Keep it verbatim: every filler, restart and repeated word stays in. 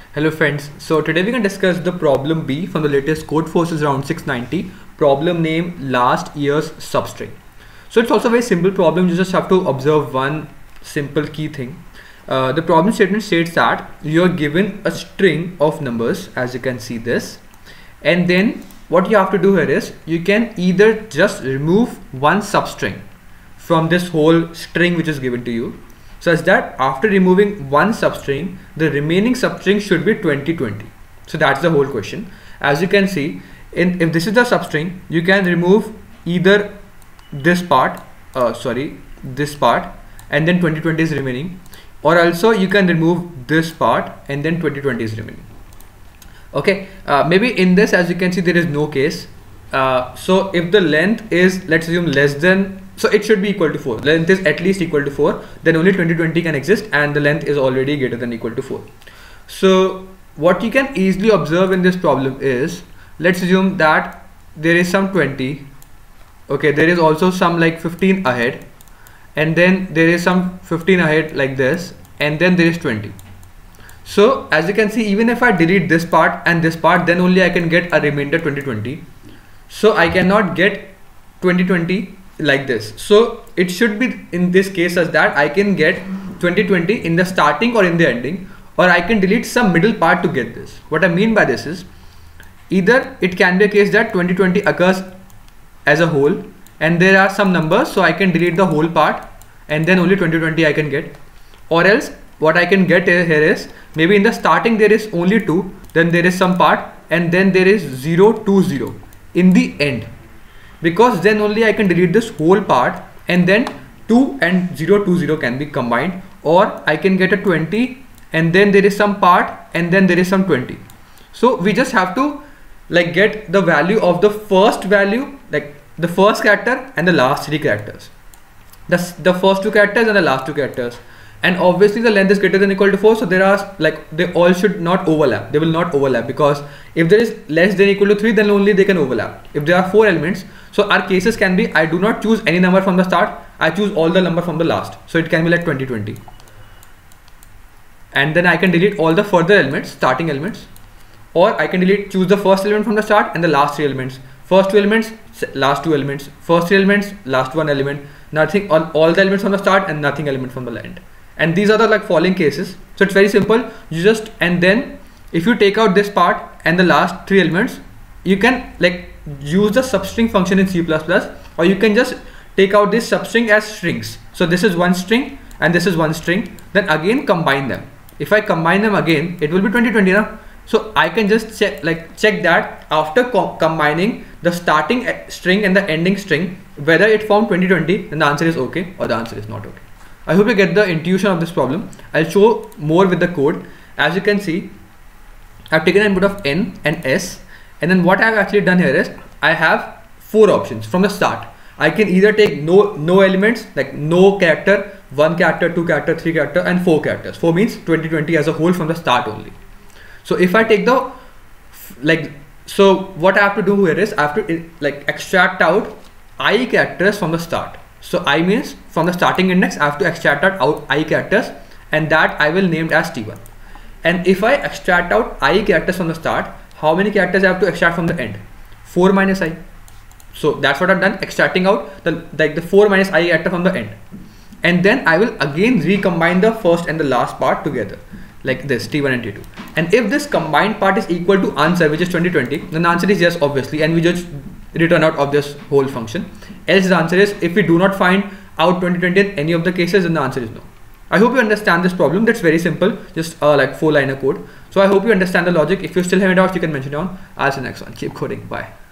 Hello friends, so today we can discuss the problem B from the latest Codeforces round six ninety, problem name last year's substring. So it's also a very simple problem. You just have to observe one simple key thing. Uh, the problem statement states that you are given a string of numbers, as you can see this, and then what you have to do here is you can either just remove one substring from this whole string which is given to you, such that after removing one substring, the remaining substring should be twenty twenty. So that's the whole question. As you can see, in if this is the substring, you can remove either this part, uh, sorry, this part, and then twenty twenty is remaining, or also you can remove this part and then twenty twenty is remaining. Okay, uh, maybe in this, as you can see, there is no case. Uh, so if the length is, let's assume, less than, so it should be equal to four. Length is at least equal to four, then only twenty twenty can exist, and the length is already greater than equal to four. So what you can easily observe in this problem is, let's assume that there is some twenty, okay, there is also some like fifteen ahead, and then there is some fifteen ahead like this, and then there is twenty. So as you can see, even if I delete this part and this part, then only I can get a remainder twenty twenty. So I cannot get twenty twenty like this. So it should be in this case as that I can get twenty twenty in the starting or in the ending, or I can delete some middle part to get this. What I mean by this is, either it can be a case that twenty twenty occurs as a whole and there are some numbers, so I can delete the whole part and then only twenty twenty I can get, or else what I can get here is, maybe in the starting there is only two, then there is some part, and then there is zero two zero in the end, because then only I can delete this whole part and then two and zero two zero can be combined, or I can get a twenty and then there is some part and then there is some twenty. So we just have to like get the value of the first value, like the first character and the last three characters, the, the first two characters and the last two characters. And obviously the length is greater than equal to four, so there are like, they all should not overlap. They will not overlap, because if there is less than equal to three, then only they can overlap. If there are four elements, so our cases can be, I do not choose any number from the start, I choose all the number from the last. So it can be like twenty twenty. And then I can delete all the further elements, starting elements, or I can delete, choose the first element from the start and the last three elements. First two elements, last two elements, first three elements, last one element, nothing, all, all the elements from the start and nothing element from the end. And these are the like following cases. So it's very simple. You just, and then if you take out this part and the last three elements, you can like use the substring function in C plus plus, or you can just take out this substring as strings. So this is one string and this is one string, then again combine them. If I combine them again, it will be twenty twenty now. So I can just check like check that after co combining the starting string and the ending string, whether it formed twenty twenty, then the answer is okay or the answer is not okay. I hope you get the intuition of this problem. I'll show more with the code. As you can see, I've taken an input of N and S, and then what I've actually done here is I have four options from the start. I can either take no no elements, like no character, one character, two character, three character, and four characters. Four means twenty twenty as a whole from the start only. So if I take the like, so what I have to do here is I have to like extract out I characters from the start. So I means from the starting index, I have to extract out I characters, and that I will name as T one. And if I extract out I characters from the start, how many characters I have to extract from the end? four minus I. So that's what I've done, extracting out the like the four minus I character from the end. And then I will again recombine the first and the last part together, like this, T one and T two. And if this combined part is equal to answer, which is twenty twenty, then the answer is yes, obviously, and we just return out of this whole function. Else the answer is, if we do not find out twenty twenty in any of the cases, then the answer is no. I hope you understand this problem. That's very simple, just uh, like four liner code. So I hope you understand the logic. If you still have any doubts, you can mention down. I'll see you next one. Keep coding. Bye.